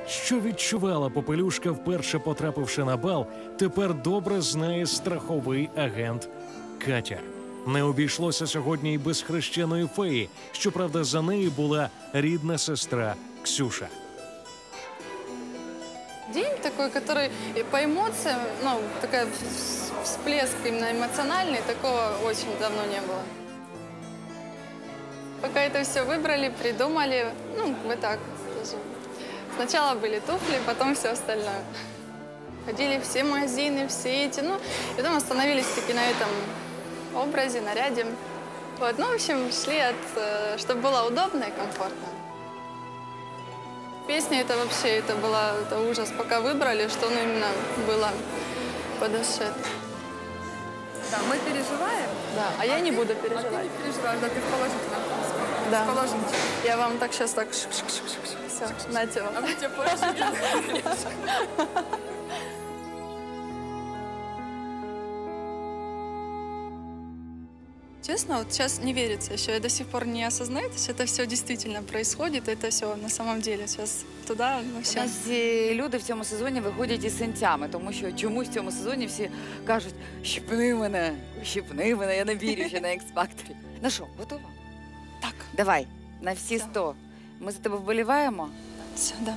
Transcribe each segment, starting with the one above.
Що відчувала Попелюшка, вперше потрапивши на бал, тепер добре знає страховий агент Катя. Не обійшлося сьогодні й без хрещеної феї. Щоправда, за нею була рідна сестра Ксюша. День такой, который по эмоциям, ну, такой всплеск именно эмоциональный, такого очень давно не было. Пока это все выбрали, придумали, ну, мы так тоже. Сначала были туфли, потом все остальное. Ходили все магазины, все эти, ну, и потом остановились таки на этом образе, наряде. Вот, ну, в общем, шли чтобы было удобно и комфортно. Песня это вообще, это ужас, пока выбрали, что ну, именно было подошед. Да, мы переживаем. Да, а я не буду переживать. А ты не переживаешь, да, ты в положительном. Да. В положительном. Я вам так сейчас так все, нате вам. А мы тебе позже. Честно, вот сейчас не верится еще. Я до сих пор не осознаю, то есть это все действительно происходит, это все на самом деле. Сейчас туда, ну У все. нас всі люди в цьому сезоні виходять із синцями, тому що чомусь в цьому сезоні всі кажуть, щипни мене, я не вірю, що на X-Factor. Ну що, готова? Так. Давай, на всі 100. Ми за тебе вболіваємо. Все, да.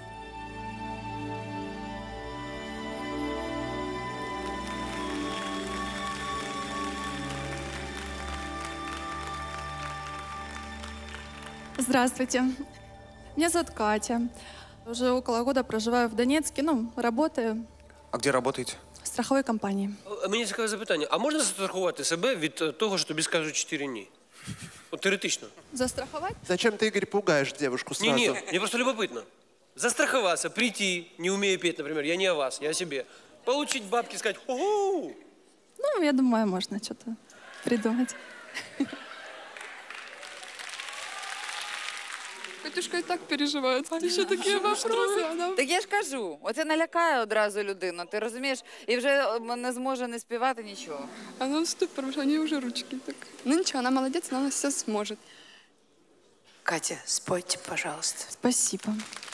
Здравствуйте. Меня зовут Катя. Уже около года проживаю в Донецке, ну, работаю А где работаете? в страховой компании. Мені цікаве запитання. А можна застрахувати себе від того, що тобі скажуть 4 ні? От теоретично. Застраховать? Зачем ты, Игорь, пугаешь девушку сразу? Не, мне просто любопытно. Застраховаться, прийти, не умея петь, например, я не о вас, я о себе. Получить бабки, сказать «Ху-ху!» Ну, я думаю, можно что-то придумать. Катюшка и так переживает. Еще такие вопросы. Так я ж кажу, оце налякає одразу людину, ти розумієш? І вже не зможе не співати нічого. Она в ступор, потому что у нее уже ручки так. Ну ничего, она молодец, она все сможет. Катя, спойте, пожалуйста. Спасибо.